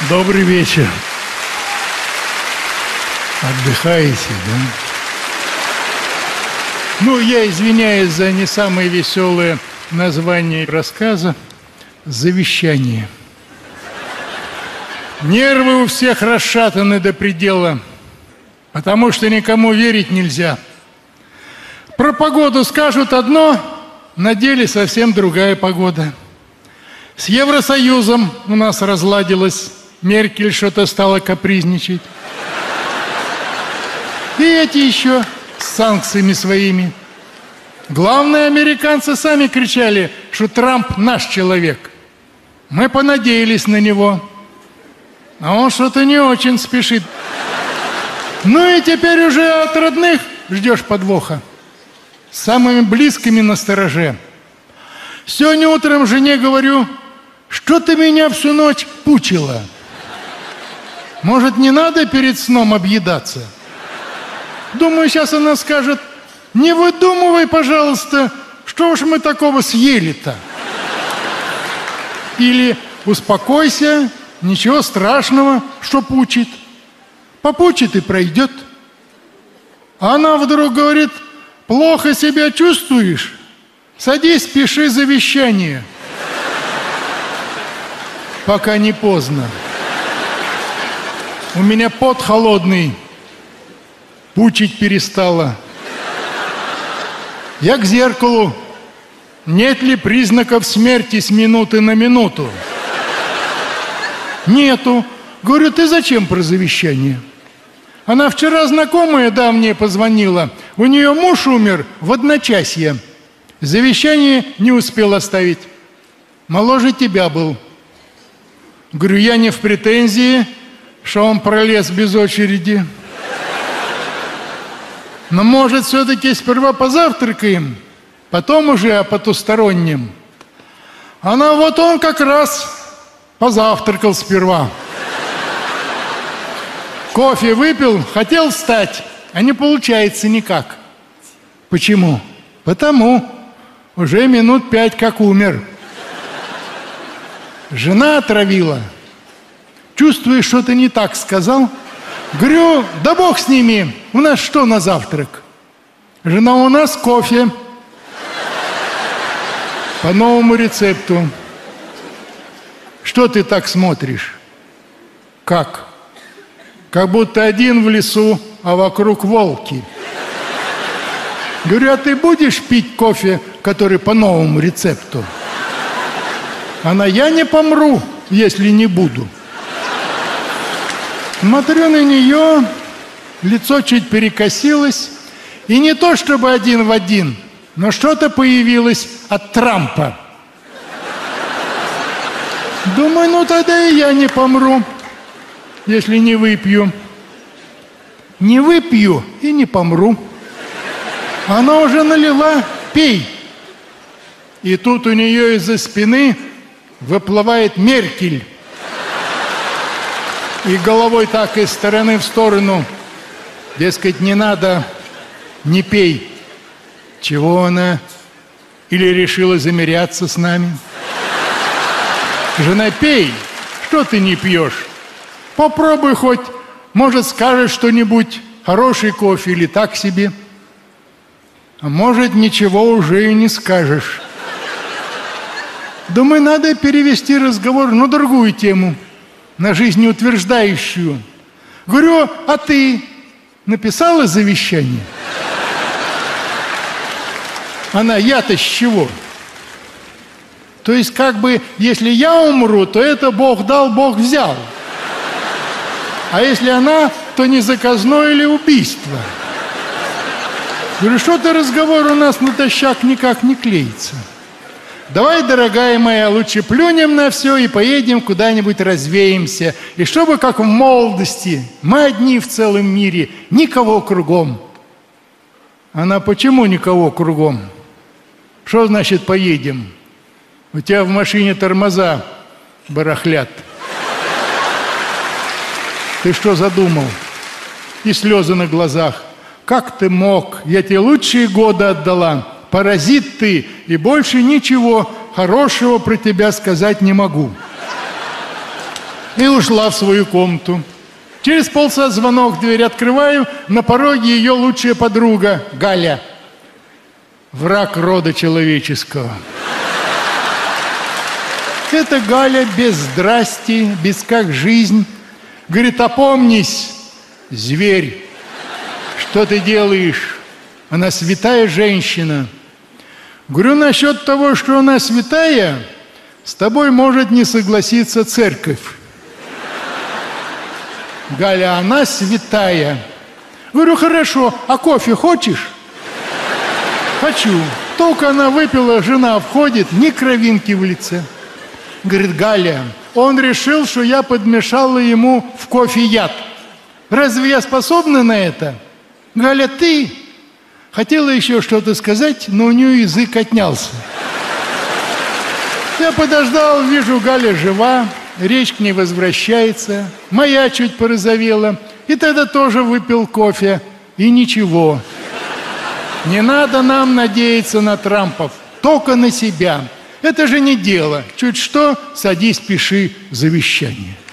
Добрый вечер. Отдыхаете, да? Ну, я извиняюсь за не самое веселое название рассказа. Завещание. Нервы у всех расшатаны до предела, потому что никому верить нельзя. Про погоду скажут одно, на деле совсем другая погода. С Евросоюзом у нас разладилось, Меркель что-то стала капризничать. И эти еще с санкциями своими. Главное, американцы сами кричали, что Трамп наш человек. Мы понадеялись на него. А он что-то не очень спешит. Ну и теперь уже от родных ждешь подвоха. С самыми близкими настороже. Сегодня утром жене говорю, что ты меня всю ночь пучила? Может, не надо перед сном объедаться? Думаю, сейчас она скажет, не выдумывай, пожалуйста, что уж мы такого съели-то. Или успокойся, ничего страшного, что пучит. Попучит и пройдет. А она вдруг говорит, плохо себя чувствуешь? Садись, пиши завещание. Пока не поздно. У меня пот холодный. Пучить перестала. Я к зеркалу. Нет ли признаков смерти с минуты на минуту? Нету. Говорю, ты зачем про завещание? Она вчера знакомая давняя позвонила. У нее муж умер в одночасье. Завещание не успел оставить. Моложе тебя был. Говорю, я не в претензии, что он пролез без очереди. Но, может, все-таки сперва позавтракаем, потом уже о потустороннем. Она, вот он как раз позавтракал сперва. Кофе выпил, хотел встать, а не получается никак. Почему? Потому уже минут 5 как умер. Жена отравила. Чувствуешь, что-то не так сказал? Говорю, да бог с ними, у нас что на завтрак? Жена, у нас кофе. По новому рецепту. Что ты так смотришь? Как? Как будто один в лесу, а вокруг волки. Говорю, а ты будешь пить кофе, который по новому рецепту? Она, я не помру, если не буду. Смотрю на нее, лицо чуть перекосилось, и не то чтобы один в один, но что-то появилось от Трампа. Думаю, ну тогда и я не помру, если не выпью. Не выпью и не помру. Она уже налила, пей. И тут у нее из-за спины выплывает Меркель. И головой так из стороны в сторону. Дескать, не надо, не пей. Чего она? Или решила замеряться с нами? Жена, пей. Что ты не пьешь? Попробуй хоть, может, скажешь что-нибудь, хороший кофе или так себе. А может, ничего уже и не скажешь. Думаю, надо перевести разговор на другую тему, на жизнеутверждающую. Говорю, а ты написала завещание? Она, я-то с чего? То есть, как бы, если я умру, то это Бог дал, Бог взял. А если она, то не заказное или убийство. Говорю, что-то разговор у нас натощак никак не клеится. Давай, дорогая моя, лучше плюнем на все и поедем куда-нибудь развеемся. И чтобы, как в молодости, мы одни в целом мире, никого кругом. Она, почему никого кругом? Что значит поедем? У тебя в машине тормоза барахлят. Ты что задумал? И слезы на глазах. Как ты мог? Я тебе лучшие годы отдала. Паразит ты, и больше ничего хорошего про тебя сказать не могу. И ушла в свою комнату. Через полчаса звонок, дверь открываю, на пороге ее лучшая подруга Галя. Враг рода человеческого. Это Галя без здрасти, без как жизнь. Говорит, опомнись, зверь, что ты делаешь? Она святая женщина. Говорю, насчет того, что она святая, с тобой может не согласиться церковь. Галя, она святая. Говорю, хорошо, а кофе хочешь? Хочу. Только она выпила, жена входит, ни кровинки в лице. Говорит, Галя, он решил, что я подмешала ему в кофе яд. Разве я способна на это? Галя, ты хотела еще что-то сказать, но у нее язык отнялся. Я подождал, вижу, Галя жива, речь к ней возвращается, моя чуть порозовела, и тогда тоже выпил кофе, и ничего. Не надо нам надеяться на Трампов, только на себя. Это же не дело. Чуть что, садись, пиши завещание.